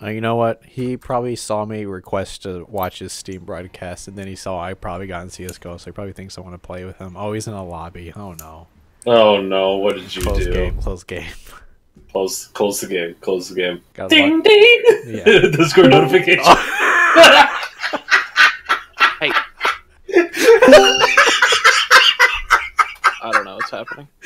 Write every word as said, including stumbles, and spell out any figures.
Uh, you know what? He probably saw me request to watch his Steam broadcast, and then he saw I probably got in C S G O, so he probably thinks I want to play with him. Oh, he's in a lobby. Oh no. Oh no! What did you close do? Game, close game. Close, close the game. Close the game. Got Ding luck. ding. Yeah. Discord notification. Hey. I don't know what's happening.